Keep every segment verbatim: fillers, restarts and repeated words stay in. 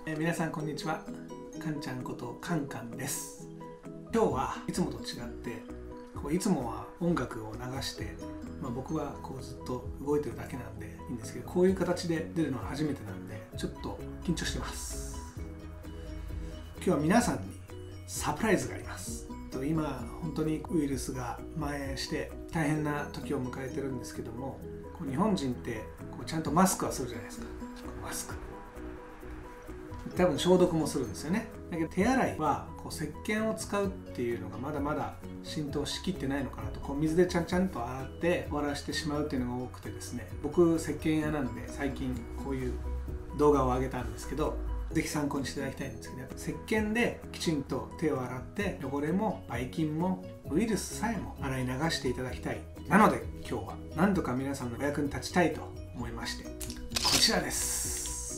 えー、皆さんこんにちは。かんちゃんことカンカンです。今日はいつもと違ってこういつもは音楽を流して、まあ、僕はこうずっと動いてるだけなんでいいんですけど、こういう形で出るのは初めてなんでちょっと緊張してます。今日は皆さんにサプライズがあります。今本当にウイルスが蔓延して大変な時を迎えてるんですけども、こう日本人ってこうちゃんとマスクはするじゃないですか。マスク多分消毒もするんですよね。だけど手洗いはこう石鹸を使うっていうのがまだまだ浸透しきってないのかなと。こう水でちゃんちゃんと洗って終わらしてしまうっていうのが多くてですね、僕石鹸屋なんで最近こういう動画を上げたんですけど、ぜひ参考にしていただきたいんですけど、石鹸できちんと手を洗って汚れもばい菌もウイルスさえも洗い流していただきたい。なので今日は何とか皆さんのお役に立ちたいと思いまして、こちらです。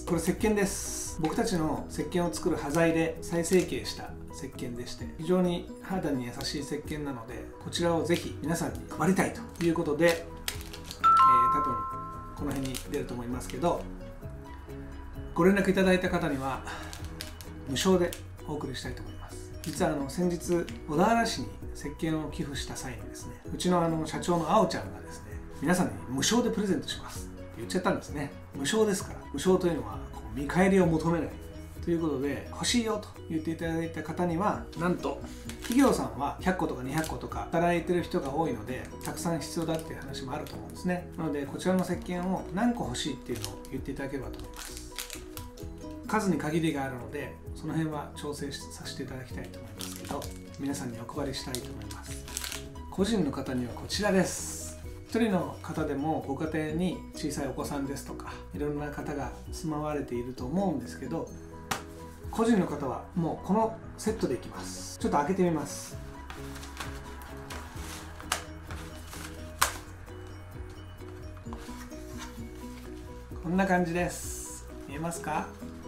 これ石鹸です。僕たちの石鹸を作る端材で再成形した石鹸でして、非常に肌に優しい石鹸なので、こちらをぜひ皆さんに配りたいということで、えー、多分この辺に出ると思いますけど、ご連絡いただいた方には無償でお送りしたいと思います。実はあの先日小田原市に石鹸を寄付した際にですね、うちのあの社長のあおちゃんがですね、皆さんに無償でプレゼントしますって言っちゃったんですね。無償ですから。無償というのはこう見返りを求めないということで、欲しいよと言っていただいた方には、なんと企業さんはひゃっことかにひゃっことか働いてる人が多いので、たくさん必要だっていう話もあると思うんですね。なのでこちらの石鹸を何個欲しいっていうのを言っていただければと思います。数に限りがあるので、その辺は調整させていただきたいと思いますけど、皆さんにお配りしたいと思います。個人の方にはこちらです。一人の方でもご家庭に小さいお子さんですとかいろんな方が住まわれていると思うんですけど、個人の方はもうこのセットでいきます。ちょっと開けてみます。こんな感じです。見えますか？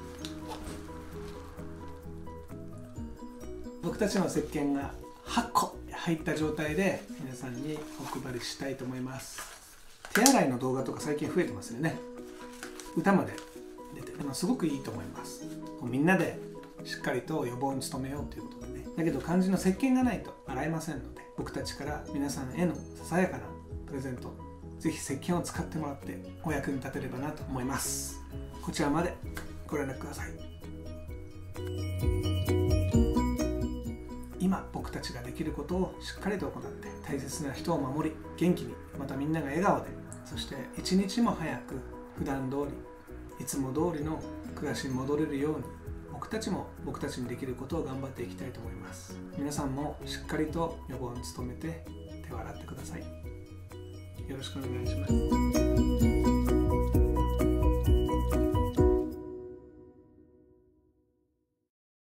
僕たちの石鹸がはっこ入った状態で皆さんにお配りしたいと思います。手洗いの動画とか最近増えてますよね。歌まで出て、でもすごくいいと思います。みんなでしっかりと予防に努めようということでね。だけど肝心の石鹸がないと洗えませんので、僕たちから皆さんへのささやかなプレゼント、ぜひ石鹸を使ってもらってお役に立てればなと思います。こちらまでご連絡ください。今僕たちができることをしっかりと行って、大切な人を守り、元気に、またみんなが笑顔で、そして一日も早く普段通りいつも通りの暮らしに戻れるように、僕たちも僕たちにできることを頑張っていきたいと思います。皆さんもしっかりと予防に努めて手を洗ってください。よろしくお願いします。